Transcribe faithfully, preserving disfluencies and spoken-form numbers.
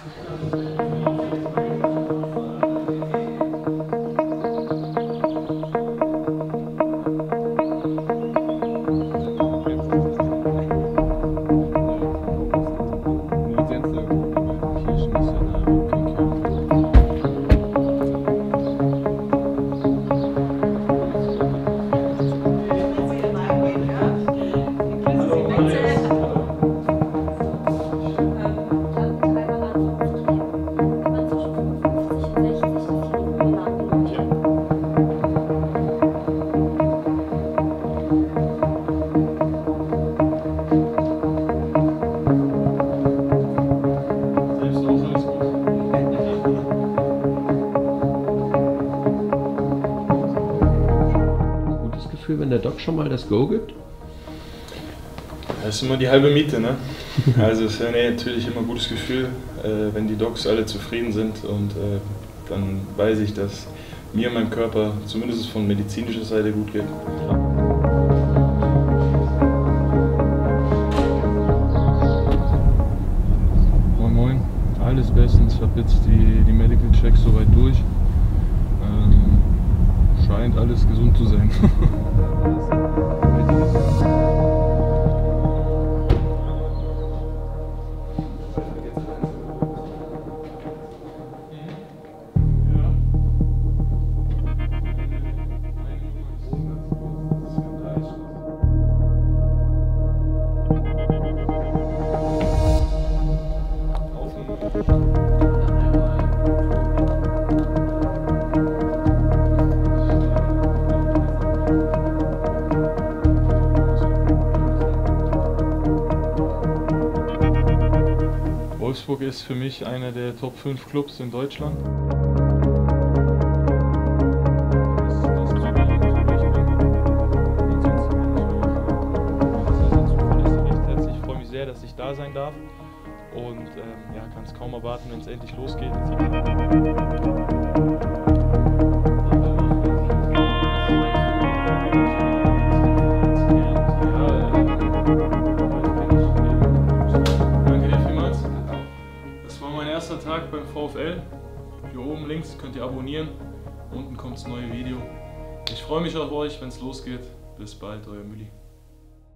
Wenn der Doc schon mal das Go gibt? Das ist immer die halbe Miete, ne? Also es ist ja natürlich immer ein gutes Gefühl, äh, wenn die Docs alle zufrieden sind und äh, dann weiß ich, dass mir und meinem Körper zumindest von medizinischer Seite gut geht. Moin Moin, alles bestens. Ich habe jetzt die, die Medical Checks soweit durch. Ähm, scheint alles gesund zu sein. Wolfsburg ist für mich einer der Top fünf Clubs in Deutschland. Ich freue mich sehr, dass ich da sein darf und ähm, ja, kann es kaum erwarten, wenn es endlich losgeht. Erster Tag beim VfL. Hier oben links könnt ihr abonnieren. Unten kommt das neue Video. Ich freue mich auf euch, wenn es losgeht. Bis bald, euer Mülli.